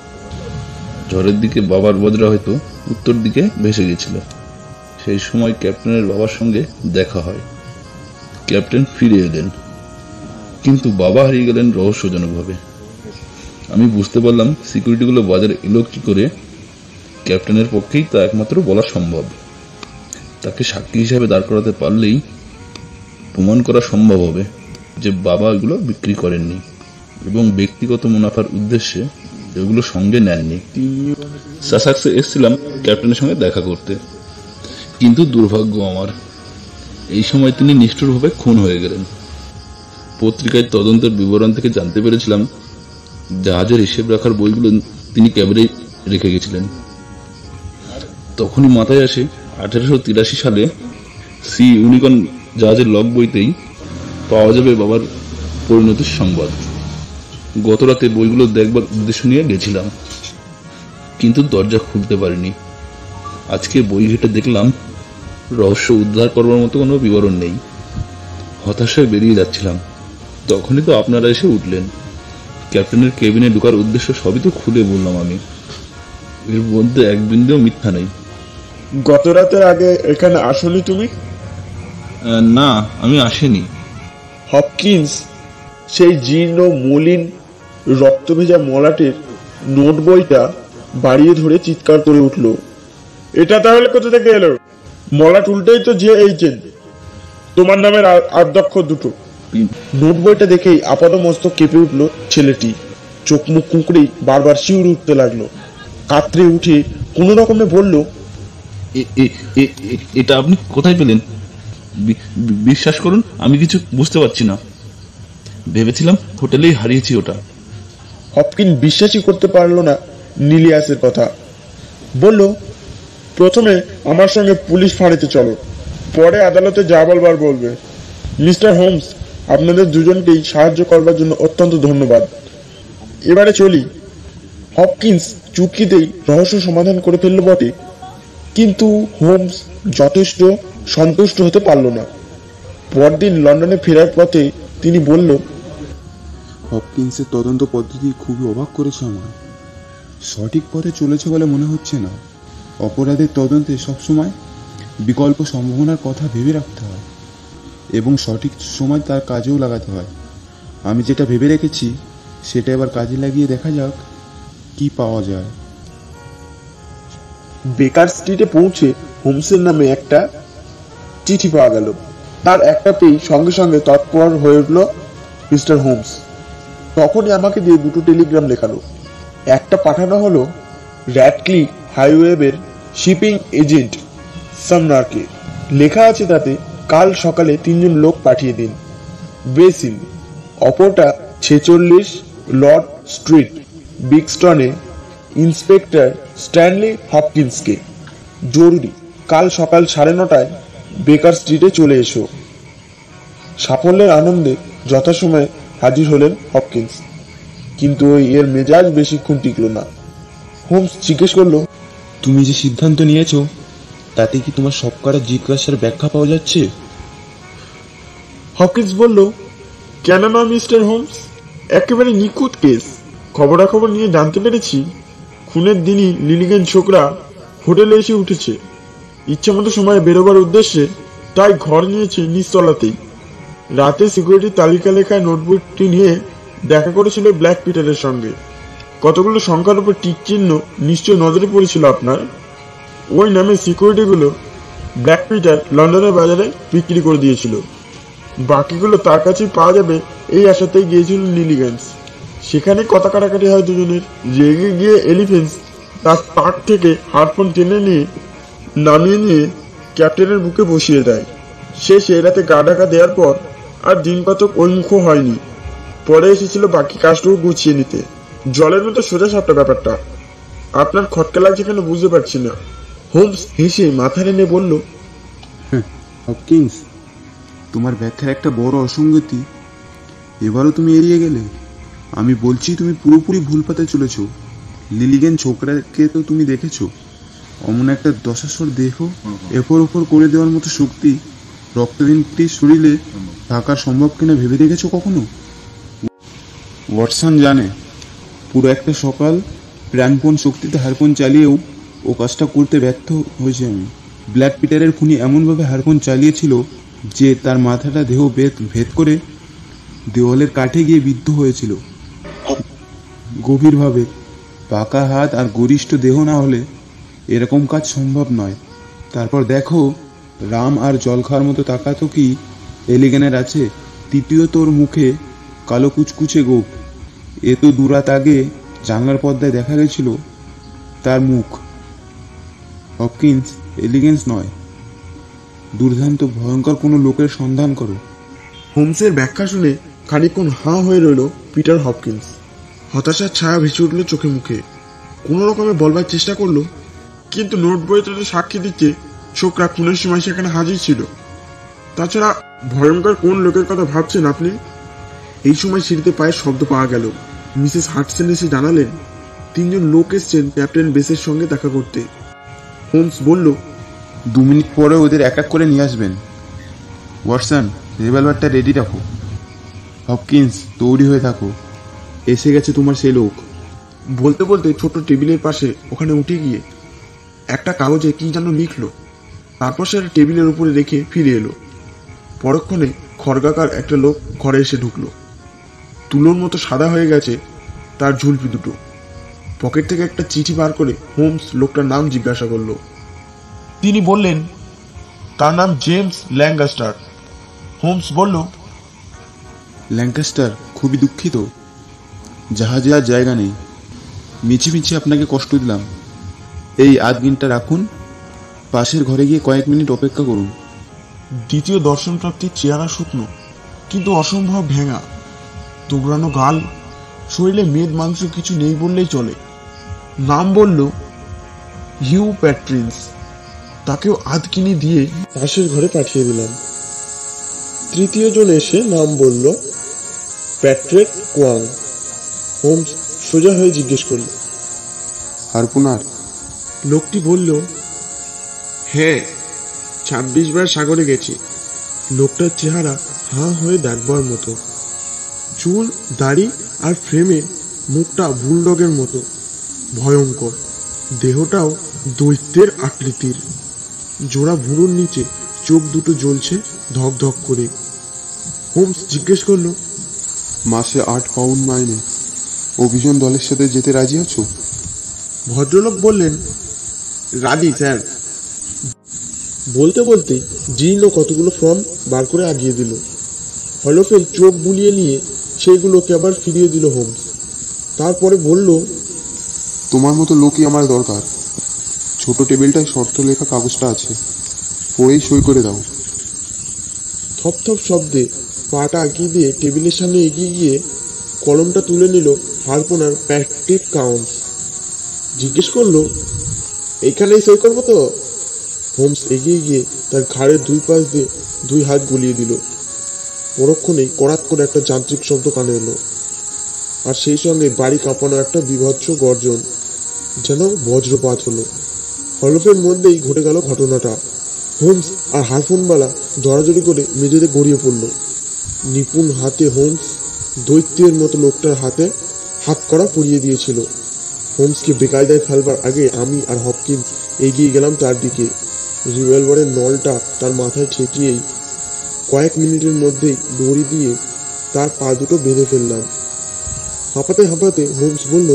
ঝড়ের দিকে বাবার বজরা হয়তো উত্তর দিকে ভেসে গেছিল। সেই সময় ক্যাপ্টেনের বাবার সঙ্গে দেখা হয়। ক্যাপ্টেন ফিরে এলেন, কিন্তু বাবা হারিয়ে গেলেন রহস্যজনকভাবে। আমি বুঝতে পারলাম সিকিউরিটিগুলো বাজারে এলো কি করে। ক্যাপ্টেনের পক্ষেই তা একমাত্র বলা সম্ভব। তাকে সাক্ষী হিসাবে দাঁড় করাতে পারলেই প্রমাণ করা সম্ভব হবে যে বাবা এগুলো বিক্রি করেননি এবং ব্যক্তিগত মুনাফার উদ্দেশ্যে এগুলো সঙ্গে নেননি। সাসাক্সে এসেছিলাম ক্যাপ্টেনের সঙ্গে দেখা করতে, কিন্তু দুর্ভাগ্য আমার, এই সময় তিনি নিষ্ঠুরভাবে খুন হয়ে গেলেন। পত্রিকায় তদন্তের বিবরণ থেকে জানতে পেরেছিলাম জাহাজের হিসেব রাখার বইগুলো তিনি ক্যাবেরে রেখে গেছিলেন। তখনই মাথায় আসে আঠারোশো তিরাশি সালে সি ইউনিকর্ন জাহাজের লগ বইতেই পাওয়া যাবে বাবার পরিণতির সংবাদ। গত রাতে বইগুলো দেখবার উদ্দেশ্য নিয়ে গেছিলাম, কিন্তু দরজা খুলতে পারিনি। আজকে বই ঘেটে দেখলাম রহস্য উদ্ধার করবার মতো কোনো বিবরণ নেই। হতাশায় বেরিয়ে যাচ্ছিলাম, তখনই তো আপনারা এসে উঠলেন। ক্যাপ্টেনের কেবিনে ঢোকার উদ্দেশ্য সবই তো খুলে বললাম আমি। এর মধ্যে এক বিন্দুও মিথ্যা নেই। গত রাতের আগে এখানে আসনি তুমি? না, আমি আসিনি। হপকিন্স সেই জীর্ণ মলিন রক্তভেজা মলাটের নোট বইটা বাড়িয়ে ধরে চিৎকার করে উঠল, এটা তাহলে কোথা থেকে এলো? মলাট উল্টেই তো যে এইচেন, তোমার নামের আদ্যক্ষ দুটো। নোট বইটা দেখেই আপাত মস্তক কেঁপে উঠল ছেলেটি। চোখ মুখ কুঁকড়েই বারবার শিউরে উঠতে লাগলো। কাতরে উঠে কোনো রকমে বলল, এটা আপনি কোথায় পেলেন? বিশ্বাস করুন আমি কিছু বুঝতে পারছি না। ভেবেছিলাম হোটেলেই হারিয়েছি ওটা। হপকিন বিশ্বাসই করতে পারলো না নিলিয়াসের কথা। বলল, প্রথমে আমার সঙ্গে পুলিশ ফাঁড়িতে চলো, পরে আদালতে যা বলবার বলবে। মিস্টার হোমস, আপনাদের দুজনকেই সাহায্য করবার জন্য অত্যন্ত ধন্যবাদ। এবারে চলি। হপকিন্স চুটকিতেই রহস্য সমাধান করে ফেলল বটে, কিন্তু হোমস যথেষ্ট সন্তুষ্ট হতে পারল না। পরদিন লন্ডনে ফেরার পথে তিনি বলল, হপকিন্সের তদন্ত পদ্ধতি খুবই অবাক করেছে আমার। সঠিক পথে চলেছে বলে মনে হচ্ছে না। অপরাধের তদন্তে সবসময় বিকল্প সম্ভাবনার কথা ভেবে রাখতে হয় এবং সঠিক সময় তার কাজেও লাগাতে হয়। আমি যেটা ভেবে রেখেছি সেটা এবার কাজে লাগিয়ে দেখা যাক কি পাওয়া যায়। বেকার স্ট্রিটে পৌঁছে হোমসের নামে একটা চিঠি পাওয়া গেল। তার একটা পেয়ে সঙ্গে সঙ্গে তৎপর হয়ে উঠল মিস্টার হোমস। তখনই আমাকে দিয়ে দুটো টেলিগ্রাম লেখালো। একটা পাঠানো হলো র্যাডক্লিফ হাইওয়েবের শিপিং এজেন্ট সামনারকে। লেখা আছে তাতে কাল সকালে তিনজন লোক পাঠিয়ে দিন বেসিল। অপরটা ছেচল্লিশ লর্ড স্ট্রিট বিগস্টনে ইন্সপেক্টর স্ট্যানলি হপকিন্সকে, জরুরি কাল সকাল সাড়ে নটায় বেকার স্ট্রিটে চলে এসো। সাফল্যের আনন্দে যথাসময়ে হাজির হলেন হপকিন্স, কিন্তু ওই এর মেজাজ বেশিক্ষণ টিকল না। হোমস জিজ্ঞেস করলো, তুমি যে সিদ্ধান্ত নিয়েছো তাতে কি তোমার সব করা জিজ্ঞাসার ব্যাখ্যা পাওয়া যাচ্ছে? হপকিন্স বলল, কেন না মিস্টার হোমস, একেবারে নিখুঁত কেস। খবরাখবর নিয়ে জানতে পেরেছি খুনের দিনই লিলিগেন ছোকরা হোটেলে এসে উঠেছে ইচ্ছা মতো সময় বেরোবার উদ্দেশ্যে, তাই ঘর নিয়েছে নিচতলাতেই। রাতে সিকিউরিটি তালিকা লেখায় নোটবুকটি নিয়ে দেখা করেছিল ব্ল্যাক পিটারের সঙ্গে। কতগুলো সংখ্যার উপর টিক চিহ্ন নিশ্চয় নজরে পড়েছিল আপনার। ওই নামে সিকিউরিটিগুলো ব্ল্যাক পিটার লন্ডনের বাজারে বিক্রি করে দিয়েছিল। বাকিগুলো তার কাছেই পাওয়া যাবে এই আশাতেই গিয়েছিল লিলিগেন্স। সেখানে কথা কাটাকাটি হয় দুজনের। রেগে গিয়ে এলিফেন্স তার পাক থেকে হারফোন টেনে নিয়ে নামিয়ে নিয়ে ক্যাপ্টেনের বুকে বসিয়ে দেয়। সে সেই রাতে গা ঢাকা দেওয়ার পর আর দিন কতক ওইমুখ হয়নি। পরে এসেছিল বাকি কাজটুকু গুছিয়ে নিতে। জলের মতো সোজা সাপটা ব্যাপারটা। আপনার খটকা লাগছে কেন বুঝতে পারছি না। হোমস হেসে মাথা নেড়ে বলল, হপকিন্স, তোমার ব্যাখ্যার একটা বড় অসঙ্গতি এবারও তুমি এড়িয়ে গেলে। আমি বলছি তুমি পুরোপুরি ভুল পাতে চলেছ। লিলিগেন ছোকরাকে তো তুমি দেখেছো, অমন একটা দশাসর দেহ এপর ওপর করে দেওয়ার মতো শক্তি রক্তহীনটির শরীরে থাকার সম্ভব কিনা ভেবে দেখেছো কখনো? ওয়াটসন জানে পুরো একটা সকাল প্রাণপণ শক্তিতে হারপন চালিয়েও ও কাজটা করতে ব্যর্থ হয়েছে আমি। ব্ল্যাক পিটারের খুনি এমনভাবে হারপন চালিয়েছিল যে তার মাথাটা দেহ ভেদ ভেদ করে দেওয়ালের কাঠে গিয়ে বিদ্ধ হয়েছিল গভীরভাবে। পাকা হাত আর গরিষ্ঠ দেহ না হলে এরকম কাজ সম্ভব নয়। তারপর দেখো, রাম আর জল খাওয়ার মতো তাকাতো কি এলিগেনের আছে? তৃতীয়ত ওর মুখে কালো কুচকুচে গোপ। এ তো দুরাত আগে জানলার পর্দায় দেখা গেছিল তার মুখ। হপকিন্স, এলিগেন্স নয়, দুর্দান্ত ভয়ঙ্কর কোনো লোকের সন্ধান করো। হোমসের ব্যাখ্যা শুনে খানিকক্ষণ হাঁ হয়ে রইল পিটার হপকিন্স। হতাশার ছায়া ভেসে উঠল চোখে মুখে। কোনো রকমে বলবার চেষ্টা করলো, কিন্তু নোট বইতে সাক্ষী দিচ্ছে ছোকরা খুনের সময় সেখানে হাজির ছিল। তাছাড়া ভয়ঙ্কর কোন লোকের কথা ভাবছেন আপনি? এই সময় সিঁড়িতে পায়ের শব্দ পাওয়া গেল। মিসেস হাডসন এসে জানালেন তিনজন লোক এসছেন ক্যাপ্টেন বেসের সঙ্গে দেখা করতে। হোমস বলল, দু মিনিট পরে ওদের এক এক করে নিয়ে আসবেন। ওয়াটসন, রিভলভারটা রেডি রাখো। হপকিন্স, তৈরি হয়ে থাকো, এসে গেছে তোমার সেই লোক। বলতে বলতে ছোট টেবিলের পাশে ওখানে উঠে গিয়ে একটা কাগজে কি যেন লিখলো। তারপর সেটা টেবিলের উপরে রেখে ফিরে এলো। পরক্ষণে খড়গাকার একটা লোক ঘরে এসে ঢুকলো। তুলোর মতো সাদা হয়ে গেছে তার ঝুলপি দুটো। পকেট থেকে একটা চিঠি বার করে হোমস লোকটার নাম জিজ্ঞাসা করলো। তিনি বললেন তার নাম জেমস ল্যাঙ্গাস্টার। হোমস বলল, ল্যাঙ্কাস্টার, খুবই দুঃখিত, জাহাজে আর জায়গা নেই। মিছি মিছি আপনাকে কষ্ট দিলাম। এই আধ মিনিটটা রাখুন, পাশের ঘরে গিয়ে কয়েক মিনিট অপেক্ষা করুন। দ্বিতীয় দর্শন প্রাপ্তির চেহারা শুকনো কিন্তু অসম্ভব ভেঙা, তোবড়ানো গাল, শরীরে মেদ মাংস কিছু নেই বললেই চলে। নাম বলল হিউ প্যাট্রিন্স। তাকেও আধকিনি দিয়ে পাশের ঘরে পাঠিয়ে দিলাম। তৃতীয় জন এসে নাম বলল প্যাট্রিক কোয়াং। হোমস সোজা হয়ে জিজ্ঞেস করল, হারপুনার? লোকটি বলল, হ্যাঁ, ছাব্বিশ বার সাগরে গেছি। লোকটার চেহারা হাঁ হয়ে দেখবার মতো। চুল, দাড়ি আর ফ্রেমে মুখটা বুলডগের মতো ভয়ঙ্কর। দেহটাও দৈত্যের আকৃতির। জোড়া ভুরুর নিচে চোখ দুটো জ্বলছে ধক ধক করে। হোমস জিজ্ঞেস করলো, মাসে আট পাউন্ড মাইনে অভিযান দলের সাথে যেতে রাজি আছো? ভদ্রলোক বললেন, রাজি স্যার। বলতে বলতে জীর্ণ কতগুলো ফর্ম বার করে আগিয়ে দিল। হলফেল চোখ বুলিয়ে নিয়ে সেইগুলোকে আবার ফিরিয়ে দিল হোমস। তারপরে বলল, তোমার মতো লোকই আমার দরকার। ছোট টেবিলটায় শর্ত লেখা কাগজটা আছে, পড়েই সই করে দাও। থপথপ শব্দে পাটা আগিয়ে দিয়ে টেবিলের সামনে এগিয়ে গিয়ে কলমটা তুলে নিল হারপোনার প্যাট্রিক কাউন্স। জিজ্ঞেস করলো, এইখানেই সই করবো তো? হোমস এগিয়ে গিয়ে তার ঘাড়ের দুই পাশ দিয়ে দুই হাত গুলিয়ে দিল। পরক্ষণেই কড়াক করে একটা যান্ত্রিক শব্দ কানে এলো, আর সেই সঙ্গে বাড়ি কাঁপানো একটা বীভৎস গর্জন, যেন বজ্রপাত হলো। হলফের মধ্যেই ঘটে গেল ঘটনাটা। হোমস আর হারফোনওয়ালা জড়াজড়ি করে মেঝেতে গড়িয়ে পড়ল। নিপুণ হাতে হোমস দৈত্যের মতো লোকটার হাতে হাত করা পরিয়ে দিয়েছিল। হোমসকে বেকায়দায় ফেলবার আগে আমি আর হপকিন্স এগিয়ে গেলাম তার দিকে। রিভলভারের নলটা তার মাথায় ঠেকিয়েই কয়েক মিনিটের মধ্যেই দড়ি দিয়ে তার পা দুটো বেঁধে ফেললাম। হাঁপাতে হাঁপাতে হোমস বলল,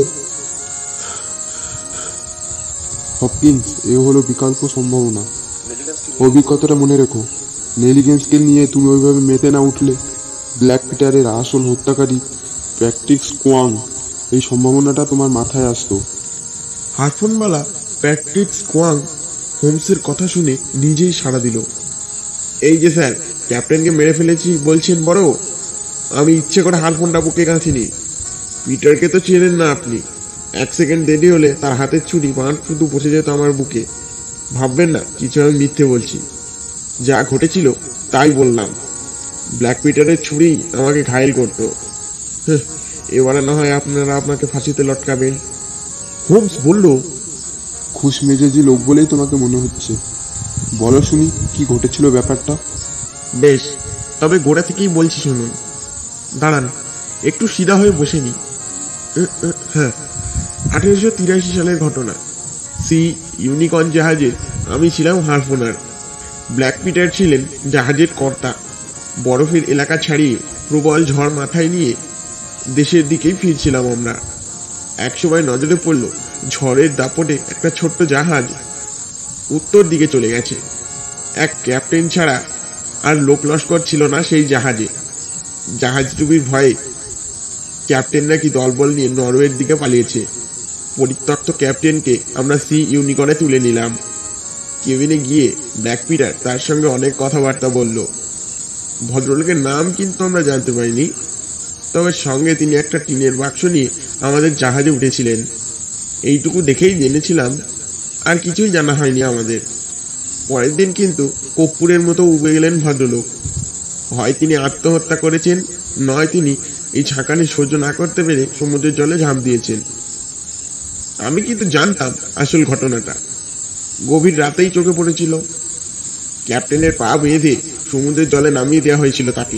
হপকিন্স, এ হলো বিকল্প সম্ভাবনা। অভিজ্ঞতাটা মনে রেখো। নেলিগেন্সকে নিয়ে তুমি ওইভাবে মেতে না উঠলে ব্ল্যাক পিটারের আসল হত্যাকারী প্যাট্রিক স্কোয়াং এই সম্ভাবনাটা তোমার মাথায় আসতো। হারফোনওয়ালা প্যাট্রিক স্কোয়াং হোমসের কথা শুনে নিজেই সাড়া দিল। এই যে স্যার, ক্যাপ্টেনকে মেরে ফেলেছি বলছেন বড়, আমি ইচ্ছে করে হারফোনটা বুকে গাঁথিনি। পিটারকে তো চেনেন না আপনি, এক সেকেন্ড দেরি হলে তার হাতের ছুরি বাঁট শুধু বসে যেত আমার বুকে। ভাববেন না কিছু আমি মিথ্যে বলছি, যা ঘটেছিল তাই বললাম। ব্ল্যাক পিটারের ছুরি আমাকে ঘায়েল করতো। এবারে না হয় আপনারা আপনাকে ফাঁসিতে লটকাবেন। হোমস বলল, খুশ মেজাজি লোক বলেই তোমাকে মনে হচ্ছে। বলো শুনি, কি ঘটেছিল ব্যাপারটা? বেশ, তবে গোড়া থেকেই বলছি শুনুন। দাঁড়ান, একটু সিধা হয়ে বসে নি। হ্যাঁ, আঠেরোশো তিরাশি সালের ঘটনা। সি ইউনিকর্ন জাহাজে আমি ছিলাম হারফোনার। ব্ল্যাক পিটার ছিলেন জাহাজের কর্তা। বরফের এলাকা ছাড়িয়ে প্রবল ঝড় মাথায় নিয়ে দেশের দিকেই ফিরছিলাম আমরা। একসময় নজরে পড়ল ঝড়ের দাপটে একটা ছোট্ট জাহাজ উত্তর দিকে চলে গেছে। এক ক্যাপ্টেন ছাড়া আর লোক লস্কর ছিল না সেই জাহাজে। জাহাজ ডুবির ভয়ে ক্যাপ্টেন নাকি দলবল নিয়ে নরওয়ের দিকে পালিয়েছে। পরিত্যক্ত ক্যাপ্টেনকে আমরা সি ইউনিকর্নে তুলে নিলাম। কেবিনে গিয়ে ব্ল্যাক পিটার তার সঙ্গে অনেক কথাবার্তা বলল। ভদ্রলোকের নাম কিন্তু আমরা জানতে পারিনি, তবে সঙ্গে তিনি একটা টিনের বাক্স নিয়ে আমাদের জাহাজে উঠেছিলেন, এইটুকু দেখেই জেনেছিলাম। আর কিছুই জানা হয়নি আমাদের। পরের দিন কিন্তু কর্পূরের মতো উবে গেলেন ভদ্রলোক। হয় তিনি আত্মহত্যা করেছেন, নয় তিনি এই ছাঁকানি সহ্য না করতে পেরে সমুদ্রের জলে ঝাঁপ দিয়েছেন। আমি কিন্তু জানতাম আসল ঘটনাটা। গভীর রাতেই চোখে পড়েছিল। ক্যাপ্টেনের পা বেঁধে সমুদ্রের জলে নামিয়ে দেওয়া হয়েছিল তাকে।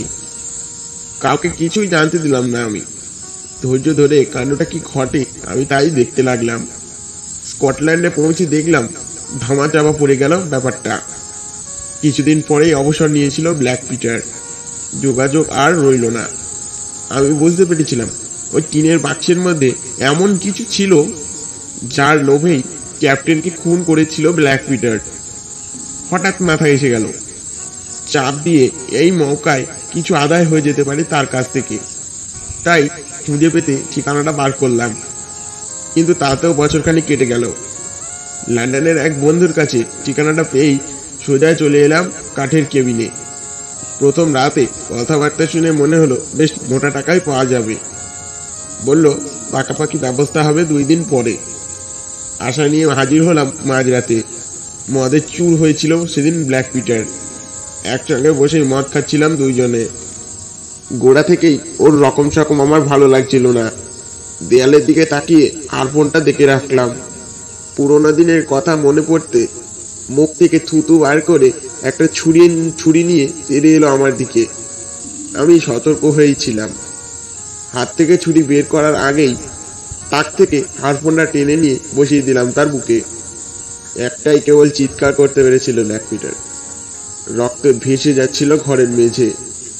কাউকে কিছুই জানতে দিলাম না আমি। ধৈর্য ধরে কাণ্ডটা কি ঘটে আমি তাই দেখতে লাগলাম। স্কটল্যান্ডে পৌঁছে দেখলাম ধামা চাপা পড়ে গেল ব্যাপারটা। কিছুদিন পরেই অবসর নিয়েছিল ব্ল্যাক পিটার। যোগাযোগ আর রইল না। আমি বুঝতে পেরেছিলাম ওই টিনের বাক্সের মধ্যে এমন কিছু ছিল যার লোভেই ক্যাপ্টেনকে খুন করেছিল ব্ল্যাক পিটার। হঠাৎ মাথায় এসে গেল চাপ দিয়ে এই মৌকায় কিছু আদায় হয়ে যেতে পারে তার কাছ থেকে। তাই খুঁজে পেতে ঠিকানাটা বার করলাম, কিন্তু তাতেও বছরখানি কেটে গেল। লন্ডনের এক বন্ধুর কাছে ঠিকানাটা পেয়েই সোজা চলে এলাম কাঠের কেবিনে। প্রথম রাতে কথাবার্তা শুনে মনে হলো বেশ মোটা টাকায় পাওয়া যাবে। বলল পাকাপাকি ব্যবস্থা হবে দুই দিন পরে। আশা নিয়ে হাজির হলাম মাঝরাতে। মদের চুর হয়েছিল সেদিন ব্ল্যাক পিটার। একসঙ্গে বসে মদ খাচ্ছিলাম দুইজনে। গোড়া থেকেই ওর রকম সকম আমার ভালো লাগছিল না। দেয়ালের দিকে তাকিয়ে আর ফোনটা দেখে রাখলাম। পুরোনো দিনের কথা মনে পড়তে মুখ থেকে থুতু বার করে একটা ছুরি ছুরি নিয়ে তেড়ে এলো আমার দিকে। আমি সতর্ক হয়েই ছিলাম। হাত থেকে ছুরি বের করার আগেই তাক থেকে হারফোনটা টেনে নিয়ে বসিয়ে দিলাম তার বুকে। একটাই কেবল চিৎকার করতে পেরেছিল ব্ল্যাক পিটার। রক্ত ভেসে যাচ্ছিল ঘরের মেঝে।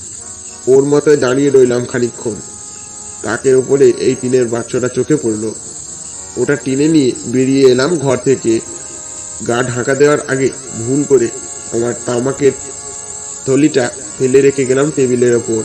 ওর মতো দাঁড়িয়ে রইলাম খানিকক্ষণ। তাকের উপরে এই টিনের বাক্সটা চোখে পড়লো। ওটা টেনে নিয়ে বেরিয়ে এলাম ঘর থেকে। গা ঢাকা দেওয়ার আগে ভুল করে আমার তামাকের থলিটা ফেলে রেখে গেলাম টেবিলের ওপর।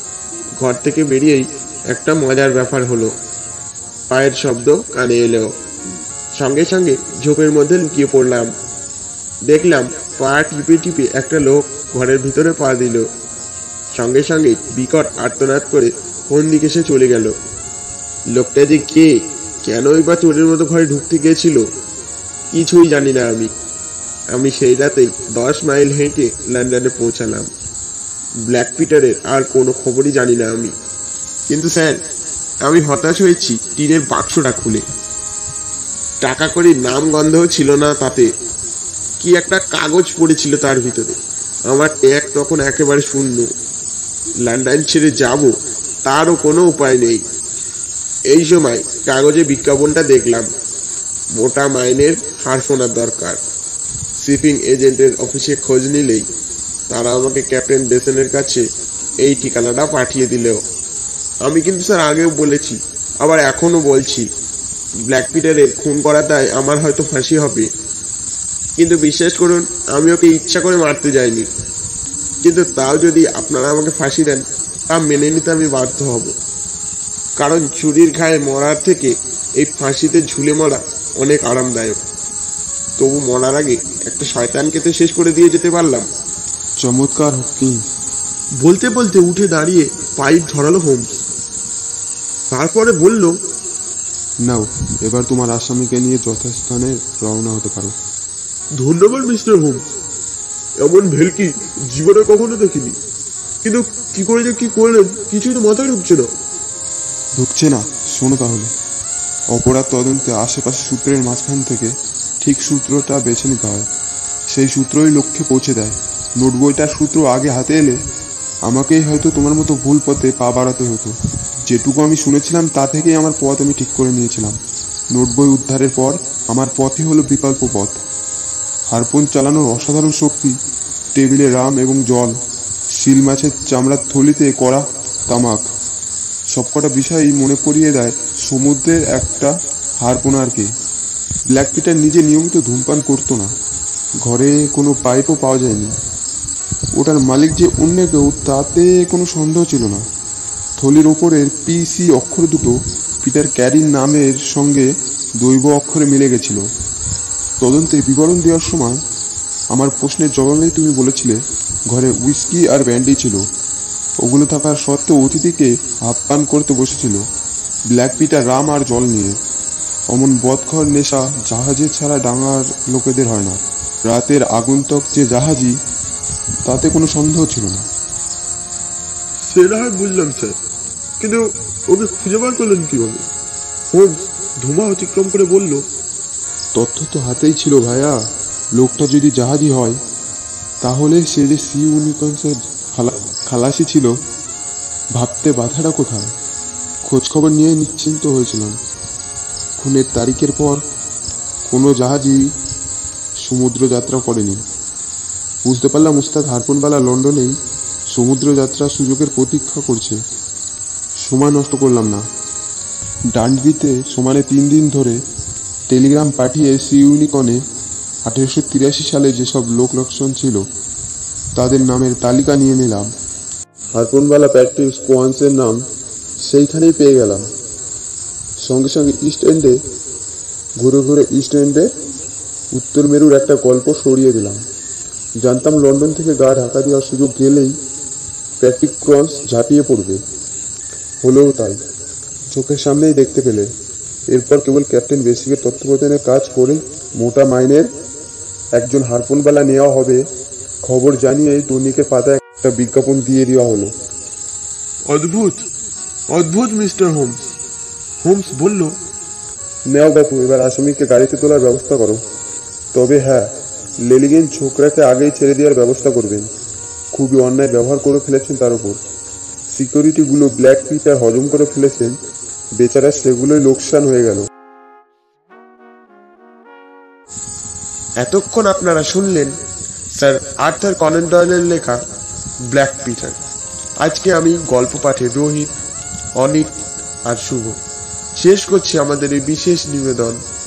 ঘর থেকে বেরিয়েই একটা মজার ব্যাপার হলো। পায়ের শব্দ কানে এলো। সঙ্গে সঙ্গে ঝোপের মধ্যে লুকিয়ে পড়লাম। দেখলাম পা টিপে টিপে একটা লোক ঘরের ভিতরে পা দিল। সঙ্গে সঙ্গে বিকট আর্তনাদ করে কোন দিকে সে চলে গেল। লোকটা যে কে কেনই বা চোরের মতো ঘরে ঢুকতে গিয়েছিল কিছুই জানি না আমি আমি সেই রাতেই দশ মাইল হেঁটে লন্ডনে পৌঁছালাম। ব্ল্যাক পিটারের আর কোনো খবরই জানি না আমি। কিন্তু স্যার, আমি হতাশ হয়েছি টিনের বাক্সটা খুলে। টাকা কড়ির নাম গন্ধও ছিল না তাতে, কি একটা কাগজ পড়েছিল তার ভিতরে। আমার ট্যাগ তখন একেবারে শূন্য। লন্ডন ছেড়ে যাব তারও কোনো উপায় নেই। এই সময় কাগজে বিজ্ঞাপনটা দেখলাম, মোটা মাইনের হার শোনার দরকার। শিপিং এজেন্টের অফিসে খোঁজ নিলেই তারা আমাকে ক্যাপ্টেন বেসনের কাছে এই ঠিকানাটা পাঠিয়ে দিলেও। আমি কিন্তু স্যার আগেও বলেছি, আবার এখনো বলছি, ব্ল্যাক পিটারের খুন করাটাই আমার হয়তো ফাঁসি হবে। কিন্তু বিশ্বাস করুন, আমি ওকে ইচ্ছা করে মারতে যাইনি। কিন্তু তাও যদি আপনারা আমাকে ফাঁসি দেন, তা মেনে নিতে আমি বাধ্য হব। কারণ চুরির ঘায়ে মরার থেকে এই ফাঁসিতে ঝুলে মরা অনেক আরামদায়ক। তবু মরার আগে একটা শয়তানকে তো শেষ করে দিয়ে যেতে পারলাম। চমৎকার হপকিন। বলতে বলতে উঠে দাঁড়িয়ে পাইপ ধরালো হোমস। তারপরে বলল, নাও, এবার তোমার আসামিকে নিয়ে যথাস্থানে রওনা হতে পারো। ধন্যবাদ মিস্টার হোমস। এমন ভেলকি জীবনে কখনো দেখিনি। কিন্তু কি করে যে কি করলেন কিছুই তো মাথায় ঢুকছে না। ঢুকছে না? শোনো তাহলে। অপরাধ তদন্তে আশেপাশে সূত্রের মাঝখান থেকে ঠিক সূত্রটা বেছে নিতে হয়। সেই সূত্রই লক্ষ্যে পৌঁছে দেয়। নোট বইটার সূত্র আগে হাতে এলে আমাকেই হয়তো তোমার মতো ভুল পথে পা বাড়াতে হতো। যেটুকু আমি শুনেছিলাম তা থেকেই আমার পথ আমি ঠিক করে নিয়েছিলাম। নোট বই উদ্ধারের পর আমার পথই হলো বিকল্প পথ। হারপুন চালানোর অসাধারণ শক্তি, টেবিলে রাম এবং জল, শিল মাছের চামড়ার থলিতে করা তামাক, সবকটা বিষয়ই মনে পড়িয়ে দেয় সমুদ্রের একটা হারপোনারকে। ব্ল্যাক পিটার নিজে নিয়মিত ধূমপান করতো না। ঘরে কোনো পাইপও পাওয়া যায়নি। ওটার মালিক যে অন্য কেউ তাতে কোনো সন্দেহ ছিল না। থলির ওপরের পি সি অক্ষর দুটো পিটার ক্যারির নামের সঙ্গে দৈব অক্ষরে মিলে গেছিল। তদন্তের বিবরণ দেওয়ার সময় আমার প্রশ্নের জবাবেই তুমি বলেছিলে ঘরে উইস্কি আর ব্যান্ডি ছিল। ওগুলো থাকার সত্ত্বেও অতিথিকে আপ্যায়ন করতে বসেছিল ব্ল্যাক পিটার রাম আর জল নিয়ে। অমন বদখর নেশা জাহাজে ছাড়া ডাঙার লোকেদের হয় না। রাতের আগন্তুক যে জাহাজি, তাতে কোনো সন্দেহ ছিল না। সেটা হয় বুঝলাম স্যার, কিন্তু ওকে খুঁজে বার করলেন কিভাবে? হোমস ধোঁয়া অতিক্রম করে বলল, তথ্য তো হাতেই ছিল ভাইয়া। লোকটা যদি জাহাজি হয় তাহলে সে যে সি ইউনিকর্নসের খালাসি ছিল, ভাবতে বাধাটা কোথায়? খোঁজ খবর নিয়ে নিশ্চিন্ত হয়েছিলাম। খুনের তারিখের পর কোনো জাহাজই সমুদ্র যাত্রা করেনি। বুঝতে পারলাম উস্তাদ হারপুনওয়ালা লন্ডনেই সমুদ্র যাত্রার সুযোগের প্রতীক্ষা করছে। সময় নষ্ট করলাম না। ডান্ডিতে সমানে তিন দিন ধরে টেলিগ্রাম পাঠিয়ে সি ইউনিকর্নে আঠেরোশো তিরাশি সালে যেসব লোক লক্ষণ ছিল তাদের নামের তালিকা নিয়ে নিলাম। হারপুনওয়ালা প্যাট্রিক স্কোয়ান্সের নাম সেইখানেই পেয়ে গেলাম। সঙ্গে সঙ্গে ইস্ট এন্ডে ঘুরে ঘুরে ইস্ট এন্ডে উত্তর মেরুর একটা গল্প সরিয়ে দিলাম। জানতাম লন্ডন থেকে গা ঢাকা দেওয়ার সুযোগ গেলেই প্যাট্রিক ক্রস ঝাঁপিয়ে পড়বে। হলেও তাই, চোখের সামনেই দেখতে পেলে। এরপর কেবল ক্যাপ্টেন বেসিকের তত্ত্বাবধানে কাজ করে মোটা মাইনের একজন হারপুনওয়ালা নেওয়া হবে খবর জানিয়ে দৈনিকের পাতায় একটা বিজ্ঞাপন দিয়ে দেওয়া হলো। অদ্ভুত অদ্ভুত মিস্টার হোমস। হোমস বলল, নেও বাপু, এবার আসামিকে গাড়িতে তোলার ব্যবস্থা করো। তবে হ্যাঁ, লেলিগেন ছোকরাকে আগেই ছেড়ে দেওয়ার ব্যবস্থা করবেন। খুবই অন্যায় ব্যবহার করে ফেলেছেন তার উপর। সিকিউরিটিগুলো ব্ল্যাক পিটার হজম করে ফেলেছেন, বেচারা সেগুলোই লোকসান হয়ে গেল। এতক্ষণ আপনারা শুনলেন স্যার আর্থার কনান ডয়েলের লেখা ব্ল্যাক পিটার। আজকে আমি গল্প পাঠে রোহিত, অনিত আর শুভ শেষ করছি আমাদের এই বিশেষ নিবেদন।